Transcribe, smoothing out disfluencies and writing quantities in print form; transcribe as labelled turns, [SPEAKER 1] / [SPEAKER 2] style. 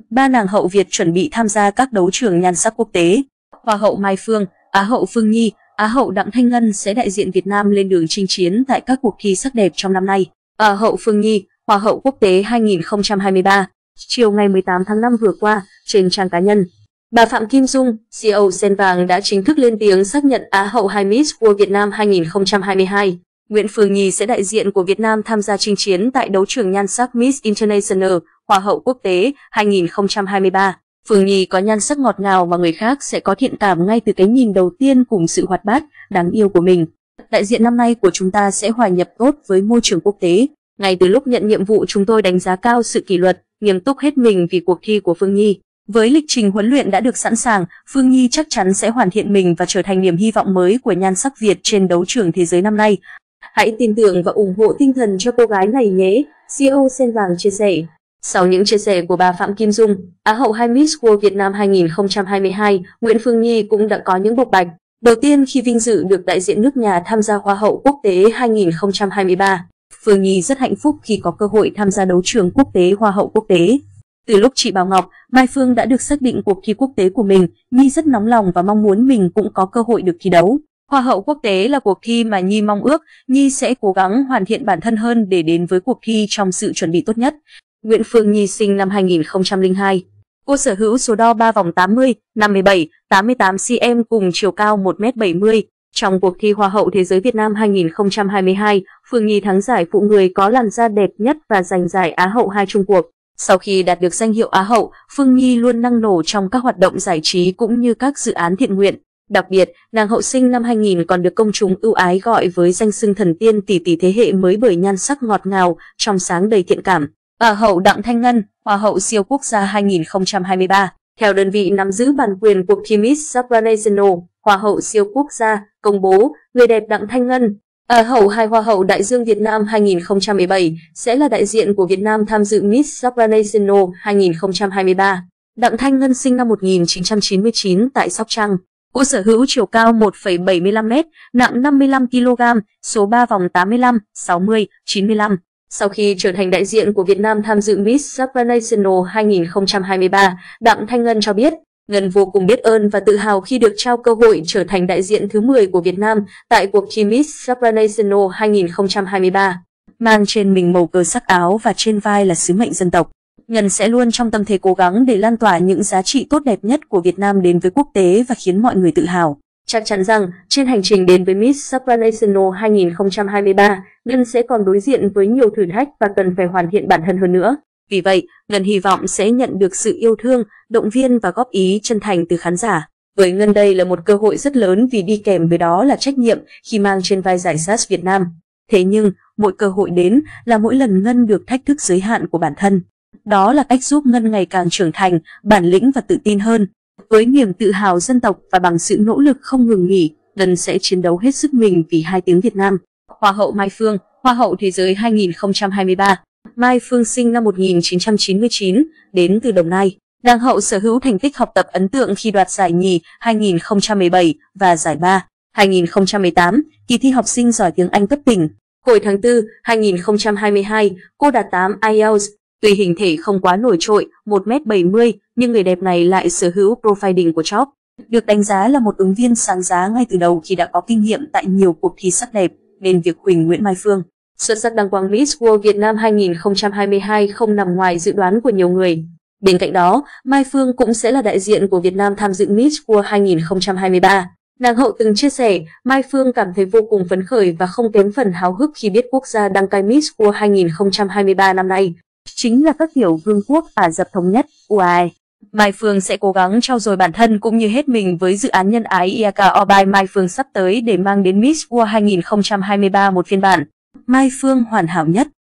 [SPEAKER 1] ba nàng hậu Việt chuẩn bị tham gia các đấu trường nhan sắc quốc tế. Hoa hậu Mai Phương, Á hậu Phương Nhi, Á hậu Đặng Thanh Ngân sẽ đại diện Việt Nam lên đường chinh chiến tại các cuộc thi sắc đẹp trong năm nay. Á hậu Phương Nhi, Hoa hậu quốc tế 2023. Chiều ngày 18 tháng 5 vừa qua, trên trang cá nhân, bà Phạm Kim Dung, CEO Sen Vàng đã chính thức lên tiếng xác nhận Á hậu 2 Miss World Việt Nam 2022. Nguyễn Phương Nhi sẽ đại diện của Việt Nam tham gia chinh chiến tại đấu trường nhan sắc Miss International, Hoa hậu quốc tế 2023. Phương Nhi có nhan sắc ngọt ngào mà người khác sẽ có thiện cảm ngay từ cái nhìn đầu tiên cùng sự hoạt bát, đáng yêu của mình. Đại diện năm nay của chúng ta sẽ hòa nhập tốt với môi trường quốc tế. Ngay từ lúc nhận nhiệm vụ chúng tôi đánh giá cao sự kỷ luật, nghiêm túc hết mình vì cuộc thi của Phương Nhi. Với lịch trình huấn luyện đã được sẵn sàng, Phương Nhi chắc chắn sẽ hoàn thiện mình và trở thành niềm hy vọng mới của nhan sắc Việt trên đấu trường thế giới năm nay. Hãy tin tưởng và ủng hộ tinh thần cho cô gái này nhé, CEO Sen Vàng chia sẻ. Sau những chia sẻ của bà Phạm Kim Dung, Á hậu 2 Miss World Việt Nam 2022, Nguyễn Phương Nhi cũng đã có những bộc bạch. Đầu tiên khi vinh dự được đại diện nước nhà tham gia Hoa hậu quốc tế 2023, Phương Nhi rất hạnh phúc khi có cơ hội tham gia đấu trường quốc tế Hoa hậu quốc tế. Từ lúc chị Bảo Ngọc, Mai Phương đã được xác định cuộc thi quốc tế của mình, Nhi rất nóng lòng và mong muốn mình cũng có cơ hội được thi đấu. Hoa hậu quốc tế là cuộc thi mà Nhi mong ước, Nhi sẽ cố gắng hoàn thiện bản thân hơn để đến với cuộc thi trong sự chuẩn bị tốt nhất. Nguyễn Phương Nhi sinh năm 2002. Cô sở hữu số đo 3 vòng 80, 57, 88 cm cùng chiều cao 1m70. Trong cuộc thi Hoa hậu Thế giới Việt Nam 2022, Phương Nhi thắng giải phụ người có làn da đẹp nhất và giành giải Á hậu 2 chung cuộc. Sau khi đạt được danh hiệu Á hậu, Phương Nhi luôn năng nổ trong các hoạt động giải trí cũng như các dự án thiện nguyện. Đặc biệt, nàng hậu sinh năm 2000 còn được công chúng ưu ái gọi với danh xưng thần tiên tỷ tỷ thế hệ mới bởi nhan sắc ngọt ngào, trong sáng đầy thiện cảm. Á hậu Đặng Thanh Ngân, Hoa hậu siêu quốc gia 2023. Theo đơn vị nắm giữ bản quyền cuộc thi Miss Supranational, Hoa hậu siêu quốc gia, công bố, người đẹp Đặng Thanh Ngân, Á hậu 2 Hoa hậu Đại dương Việt Nam 2017 sẽ là đại diện của Việt Nam tham dự Miss Supranational 2023. Đặng Thanh Ngân sinh năm 1999 tại Sóc Trăng. Cô sở hữu chiều cao 1,75m, nặng 55 kg, số 3 vòng 85, 60, 95. Sau khi trở thành đại diện của Việt Nam tham dự Miss Supranational 2023, Đặng Thanh Ngân cho biết, Ngân vô cùng biết ơn và tự hào khi được trao cơ hội trở thành đại diện thứ 10 của Việt Nam tại cuộc thi Miss Supranational 2023. Mang trên mình màu cờ sắc áo và trên vai là sứ mệnh dân tộc, Ngân sẽ luôn trong tâm thế cố gắng để lan tỏa những giá trị tốt đẹp nhất của Việt Nam đến với quốc tế và khiến mọi người tự hào. Chắc chắn rằng, trên hành trình đến với Miss Supranational 2023, Ngân sẽ còn đối diện với nhiều thử thách và cần phải hoàn thiện bản thân hơn nữa. Vì vậy, Ngân hy vọng sẽ nhận được sự yêu thương, động viên và góp ý chân thành từ khán giả. Với Ngân đây là một cơ hội rất lớn vì đi kèm với đó là trách nhiệm khi mang trên vai giải SAS Việt Nam. Thế nhưng, mỗi cơ hội đến là mỗi lần Ngân được thách thức giới hạn của bản thân. Đó là cách giúp Ngân ngày càng trưởng thành, bản lĩnh và tự tin hơn. Với niềm tự hào dân tộc và bằng sự nỗ lực không ngừng nghỉ, Ngân sẽ chiến đấu hết sức mình vì hai tiếng Việt Nam. Hoa hậu Mai Phương, Hoa hậu Thế giới 2023. Mai Phương sinh năm 1999, đến từ Đồng Nai. Nàng hậu sở hữu thành tích học tập ấn tượng khi đoạt giải nhì 2017 và giải ba 2018, kỳ thi học sinh giỏi tiếng Anh cấp tỉnh. Hồi tháng 4, 2022, cô đạt 8 IELTS. Tuy hình thể không quá nổi trội, 1m70, nhưng người đẹp này lại sở hữu profiling của Top. Được đánh giá là một ứng viên sáng giá ngay từ đầu khi đã có kinh nghiệm tại nhiều cuộc thi sắc đẹp, nên việc Huỳnh Nguyễn Mai Phương xuất sắc đăng quang Miss World Việt Nam 2022 không nằm ngoài dự đoán của nhiều người. Bên cạnh đó, Mai Phương cũng sẽ là đại diện của Việt Nam tham dự Miss World 2023. Nàng hậu từng chia sẻ, Mai Phương cảm thấy vô cùng phấn khởi và không kém phần háo hức khi biết quốc gia đăng cai Miss World 2023 năm nay chính là các tiểu vương quốc Ả Rập Thống Nhất, UAE. Mai Phương sẽ cố gắng trau dồi bản thân cũng như hết mình với dự án nhân ái Iaka Obai Mai Phương sắp tới để mang đến Miss World 2023 một phiên bản Mai Phương hoàn hảo nhất.